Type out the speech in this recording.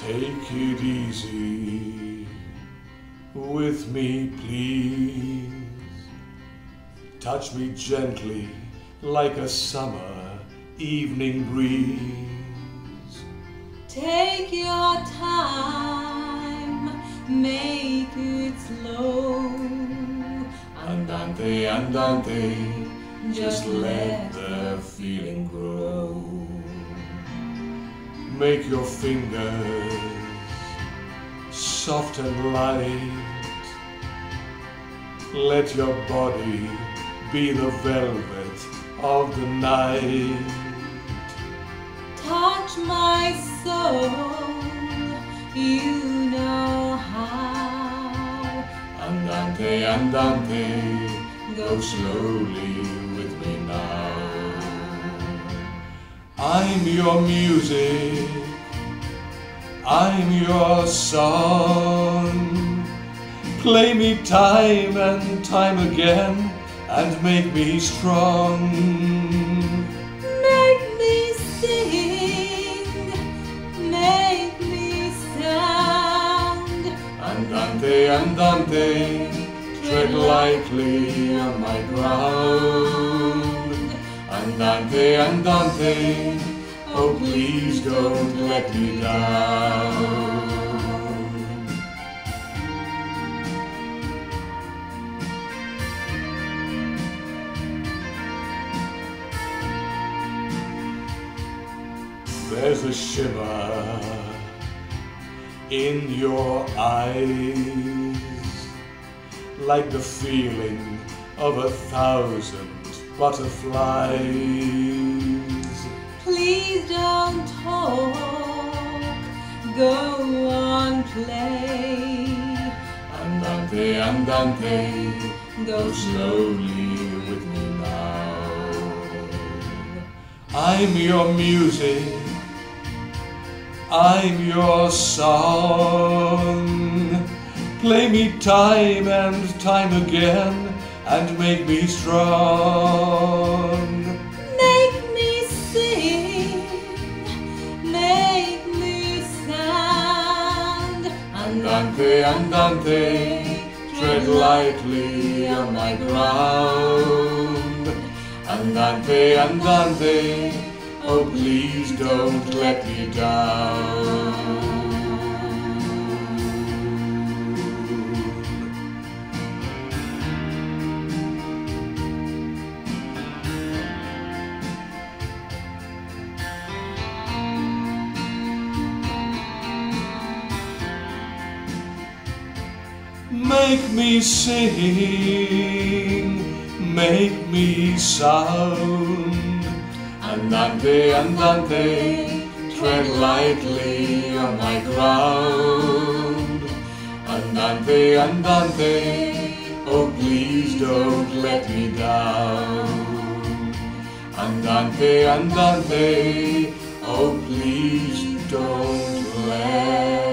Take it easy with me, please. Touch me gently like a summer evening breeze. Take your time, make it slow. Andante, andante, just let the feeling grow. Make your fingers soft and light. Let your body be the velvet of the night. Touch my soul, you know how. Andante, andante, go slowly with me now. I'm your music, I'm your song. Play me time and time again and make me strong. Make me sing, make me sound. Andante, andante, tread lightly on my ground. Andante, andante, oh please don't let me down. There's a shimmer in your eyes, like the feeling of 1,000 butterflies. Please don't talk, go on, play. Andante, andante, go slowly with me now. I'm your music, I'm your song. Play me time and time again and make me strong. Make me sing, make me sound. Andante, andante, tread lightly on my ground. Andante, andante, oh please don't let me down. Make me sing, make me sound. Andante, andante, tread lightly on my ground. Andante, andante, oh please don't let me down. Andante, andante, oh please don't let